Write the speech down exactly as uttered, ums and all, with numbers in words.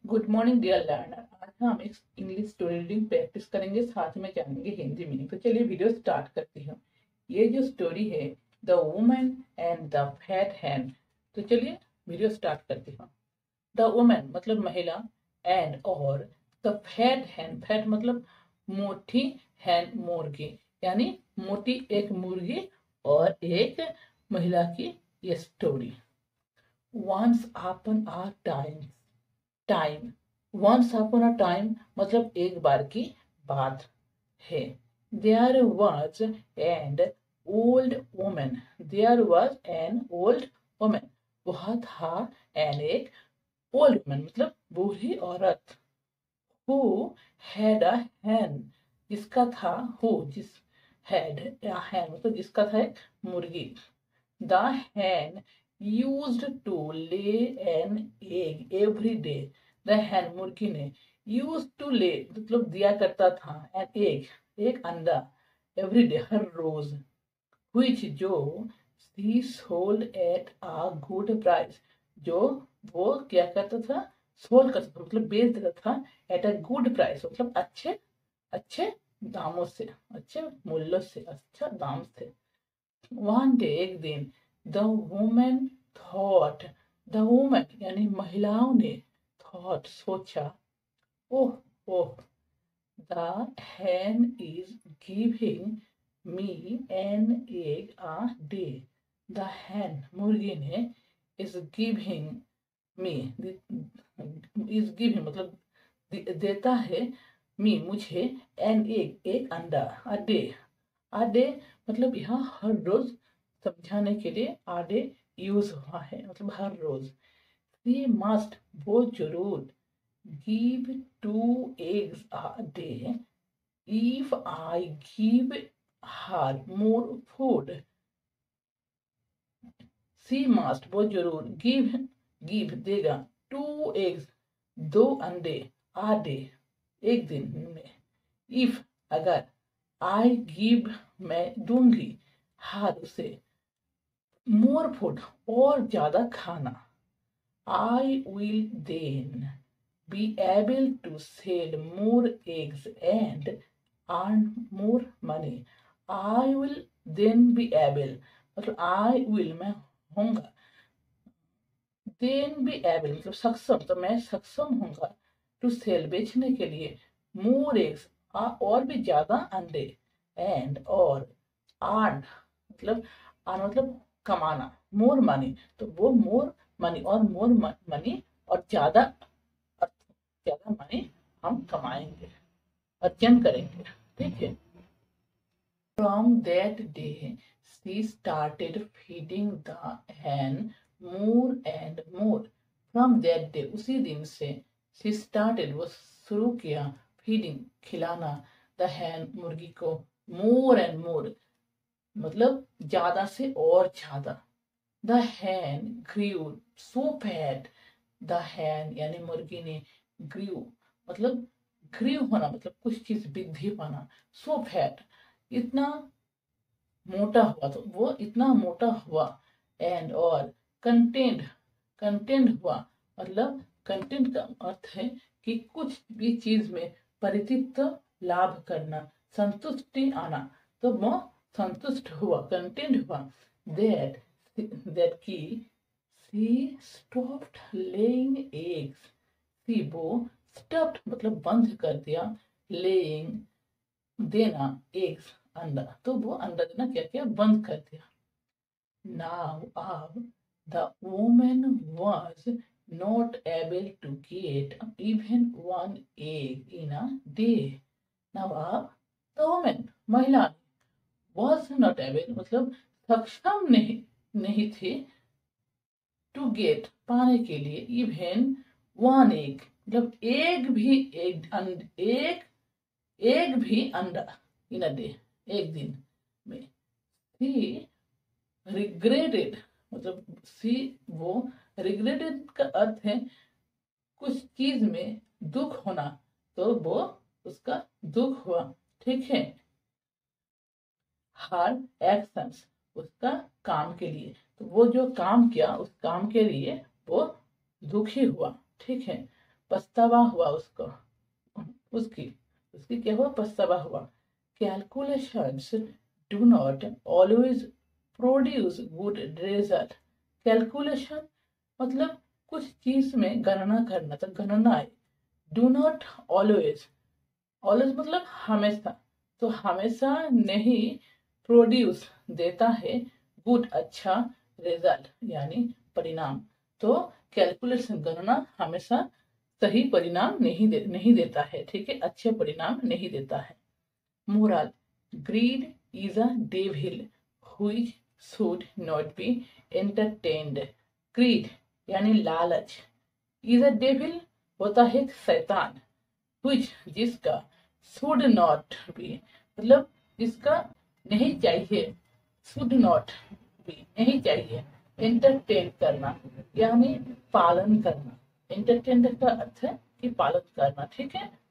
Good morning dear learner. आज हम एक इंग्लिश स्टोरी रीडिंग प्रैक्टिस करेंगे, साथ में जानेंगे हिंदी मीनिंग। तो चलिए वीडियो स्टार्ट करती हूँ। ये जो स्टोरी है, the woman and the fat hand. तो चलिए वीडियो स्टार्ट करती हूँ। द वुमन मतलब महिला, एंड और द फैट हैंड, फैट मतलब मोटी, हैंड मुर्गी, यानी मोटी एक मुर्गी और एक महिला की ये story. Once upon a time, time once upon a time मतलब एक बार की बात है। There was and old woman, there was an old woman, वह था एन एक ओल्ड वुमन मतलब बूढ़ी औरत, हु हैड अ हैन, जिसका था, हु जिस, हैड या हैन मतलब जिसका था एक मुर्गी। The hen used to lay an egg every day. The hen मुर्गी ने used to lay मतलब दिया करता था an egg एक अंडा every day her rose, which जो she sold at a good price, जो वो क्या करता था, सोल्ड करता था मतलब बेच देता था at a good price मतलब अच्छे अच्छे दामों से, अच्छे मूल्यों से, अच्छा दाम से। One day एक दिन the woman thought, the woman यानी महिलाओं ने thought सोचा, ओह ओह, the hen is giving me an egg a day. The hen मुर्गी ने is giving me, is giving मतलब देता है, मी मुझे, एन egg एक अंडा, a day, a day मतलब यहाँ हर रोज समझाने के लिए आडे यूज हुआ है, मतलब हर रोज। सी मस्ट वो जरूर, give two eggs a day if I give her more food. She must वो जरूर, गिव गिव देगा, टू एग्स दो अंडे, आ डे एक दिन में, इफ अगर, आई गिव मैं दूंगी, हर उसे, मोर फूड और ज्यादा खाना, I will then be able to sell more eggs and earn more money. I will then be able मतलब आई विल मैं होऊंगा, देन बी एबल मतलब सक्षम, तो मैं सक्षम होऊंगा, टू सेल बेचने के लिए, मोर एग्स और भी ज्यादा अंडे, एंड और, अर्न मतलब, अर्न मतलब कमाना, मोर मनी तो वो मोर मनी और मोर मनी और ज्यादा ज्यादा मनी हम कमाएंगे, अर्जन करेंगे, ठीक है। From that day she started feeding the hen more and more. From that day उसी दिन से, शी स्टार्टेड वो शुरू किया, फीडिंग खिलाना, द hen मुर्गी को, मोर एंड मोर मतलब ज्यादा से और ज्यादा। The hen grew so fat, the hen यानी मुर्गी ने, grew मतलब grew होना मतलब कुछ चीज वृद्धि पाना, so fat इतना मोटा हुआ, तो वो इतना मोटा हुआ, एंड और, कंटेंट कंटेंट हुआ मतलब कंटेंट का अर्थ है कि कुछ भी चीज में परितृप्त लाभ करना, संतुष्टि आना, तो वह संतुष्ट हुआ, कंटेंट हुआ। दैट दैट की she stopped laying eggs, she वो स्टॉप्ड मतलब बंद कर दिया, लेइंग देना, एग्स अंडा, तो वो अंडा देना क्या किया, बंद कर दिया। नाउ अब the woman was not able to get even one egg in a day. Now अब द वुमन महिला वाज नॉट एबल मतलब सक्षम नहीं नहीं थे, टू गेट पाने के लिए, इवन वन एग मतलब एक भी एक एक एक भी अंडा, इन अ डे एक दिन में। सी रिग्रेटेड मतलब सी वो, रिग्रेटेड का अर्थ है कुछ चीज में दुख होना, तो वो उसका दुख हुआ, ठीक है। हर एक्शंस उसका काम के लिए, तो वो जो काम किया उस काम के लिए वो दुखी हुआ, ठीक है। पछतावा हुआ उसको, उसकी उसकी क्या हुआ, पछतावा हुआ। Calculations do not always produce good result. Calculation मतलब कुछ चीज में गणना करना, तो गणना डू नॉट ऑलवेज, ऑलवेज मतलब हमेशा, तो हमेशा नहीं प्रोड्यूस देता है गुड अच्छा रिजल्ट यानी परिणाम। तो कैलकुलेशन गणना हमेशा सही परिणाम नहीं दे नहीं देता है, ठीक है, अच्छे परिणाम नहीं देता है। Moral, greed is a devil which should not be entertained. Greed यानी लालच, इज अ डेविल होता है शैतान, which जिसका शुड नॉट बी मतलब जिसका नहीं चाहिए, शुड नॉट बी नहीं चाहिए, एंटरटेन करना यानी पालन करना। एंटरटेन का अर्थ है कि पालन करना, ठीक है।